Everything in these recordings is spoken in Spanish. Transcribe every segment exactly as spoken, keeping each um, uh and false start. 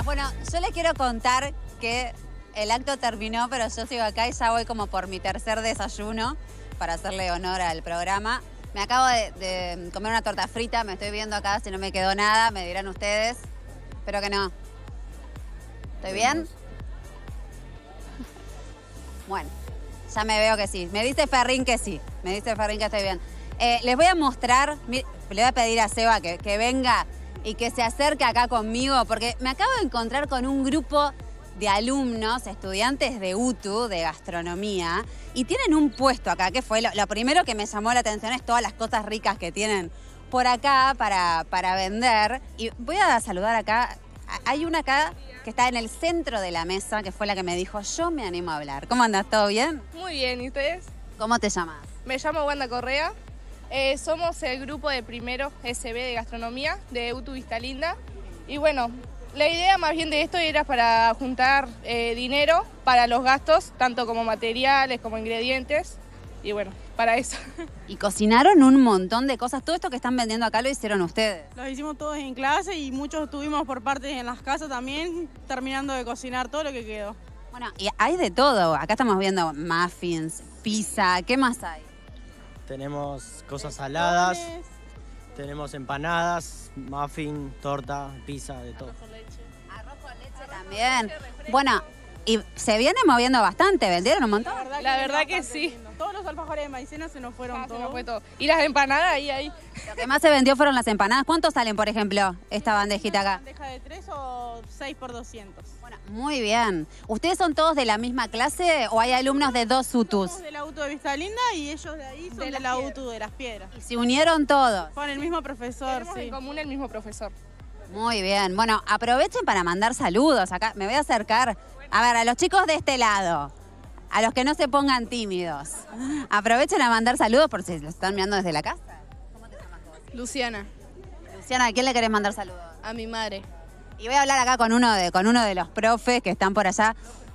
Bueno, yo les quiero contar que el acto terminó, pero yo sigo acá y ya voy como por mi tercer desayuno para hacerle honor al programa. Me acabo de, de comer una torta frita, me estoy viendo acá, si no me quedó nada, me dirán ustedes. Espero que no. ¿Estoy bien? Bueno, ya me veo que sí. Me dice Ferrín que sí, me dice Ferrín que estoy bien. Eh, les voy a mostrar, le voy a pedir a Seba que, que venga y que se acerque acá conmigo, porque me acabo de encontrar con un grupo de alumnos, estudiantes de U T U, de gastronomía, y tienen un puesto acá, que fue lo, lo primero que me llamó la atención, es todas las cosas ricas que tienen por acá para, para vender. Y voy a saludar acá, hay una acá que está en el centro de la mesa, que fue la que me dijo, yo me animo a hablar. ¿Cómo andas? ¿Todo bien? Muy bien, ¿y ustedes? ¿Cómo te llamas? Me llamo Wanda Correa, eh, somos el grupo de primero S B de gastronomía de U T U Vista Linda. Y bueno, la idea más bien de esto era para juntar eh, dinero para los gastos, tanto como materiales como ingredientes, y bueno, para eso. Y cocinaron un montón de cosas, todo esto que están vendiendo acá lo hicieron ustedes. Los hicimos todos en clase y muchos estuvimos por partes en las casas también, terminando de cocinar todo lo que quedó. Bueno, y hay de todo, acá estamos viendo muffins, pizza, ¿qué más hay? Tenemos cosas saladas, tenemos empanadas, muffin, torta, pizza, de todo. Arroz con leche. Arroz con leche también. Bueno, y se viene moviendo bastante, ¿vendieron un montón? La verdad, La que, verdad que sí. lindo. Todos los alfajores de maicena se nos fueron Ah, se todos. nos fue todo. Y las empanadas ahí, ahí. Lo que más se vendió fueron las empanadas. ¿Cuánto salen, por ejemplo, esta bandejita ¿Una acá? bandeja de tres o seis por doscientos? Bueno, muy bien. ¿Ustedes son todos de la misma clase o hay alumnos de dos U T Us? Somos de la U T U de Vista Linda y ellos de ahí son De de, las la Piedras. U T U de Las Piedras. Y se unieron todos. Con el mismo profesor, Tenemos sí. en común el mismo profesor. Muy bien. Bueno, aprovechen para mandar saludos. Acá me voy a acercar. A ver, a los chicos de este lado, a los que no se pongan tímidos. Aprovechen a mandar saludos por si los están mirando desde la casa. ¿Cómo te llamas vos? Luciana, Luciana, ¿a quién le querés mandar saludos? a mi madre. Y voy a hablar acá con uno de, con uno de los profes que están por allá.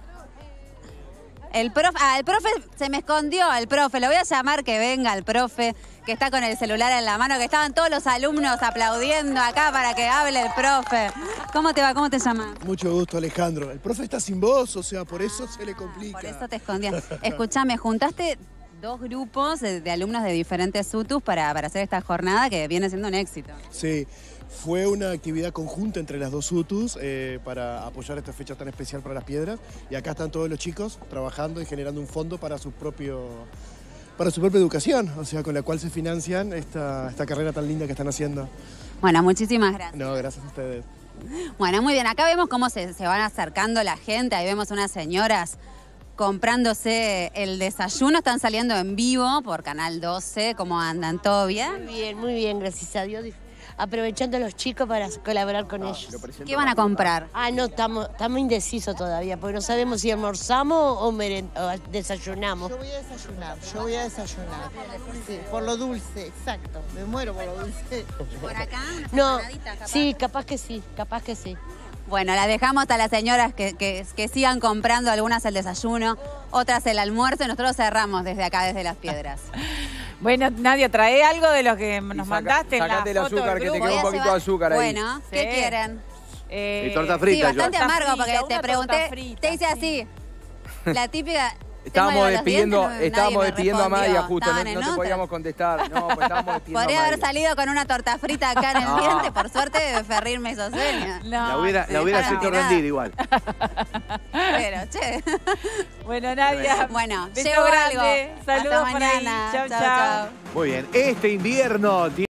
El profe, ah, el profe se me escondió, el profe. Lo voy a llamar que venga el profe, que está con el celular en la mano, que estaban todos los alumnos aplaudiendo acá para que hable el profe. ¿Cómo te va? ¿Cómo te llamas? Mucho gusto, Alejandro. El profe está sin voz, o sea, por eso se le complica. Por eso te escondían. Escuchame, juntaste dos grupos de, de alumnos de diferentes U T Us para, para hacer esta jornada que viene siendo un éxito. Sí, fue una actividad conjunta entre las dos U T Us eh, para apoyar esta fecha tan especial para Las Piedras. Y acá están todos los chicos trabajando y generando un fondo para su propio, para su propia educación, o sea, con la cual se financian esta, esta carrera tan linda que están haciendo. Bueno, muchísimas gracias. No, gracias a ustedes. Bueno, muy bien. Acá vemos cómo se, se van acercando la gente. Ahí vemos unas señoras comprándose el desayuno. Están saliendo en vivo por Canal doce. ¿Cómo andan? ¿Todo bien? Muy bien, muy bien, gracias a Dios. Aprovechando a los chicos para colaborar con ellos. ¿Qué van a comprar? Ah, no, estamos estamos indecisos todavía, porque no sabemos si almorzamos o, meren- o desayunamos. Yo voy a desayunar, yo voy a desayunar. Sí, por lo dulce, exacto. Me muero por lo dulce. ¿Por acá? No, Empanadita, capaz. sí, capaz que sí, capaz que sí. Bueno, la dejamos a las señoras que, que, que sigan comprando, algunas el desayuno, otras el almuerzo, y nosotros cerramos desde acá, desde Las Piedras. Bueno, Nadia, trae algo de lo que Y nos saca- mandaste en la sacate el foto del azúcar, que te grupo. quedó un Voy a poquito llevar- de azúcar ahí. Bueno, ¿qué Sí. quieren? Eh, Y torta Sí, frita. yo. bastante Torta amargo, porque frita, te una pregunté, torta frita, te hice sí. así, la típica... Estábamos tengo algo en los despidiendo, dientes, no- nadie estábamos me despidiendo a respondió. Maya justo, no, Estaban no en te otra. podíamos contestar. No, pues estábamos despidiendo Podría a haber Maya. salido con una torta frita acá en el No. diente, por suerte Ferrín me hizo señas. No, La hubiera, se la hubiera dejaron hecho tirada. rendir igual. Pero, che. Bueno, Nadia, Bueno, beso llevo grande. algo. Saludos Hasta por ahí. mañana. Chau, Chau, chau. chau. Muy bien, este invierno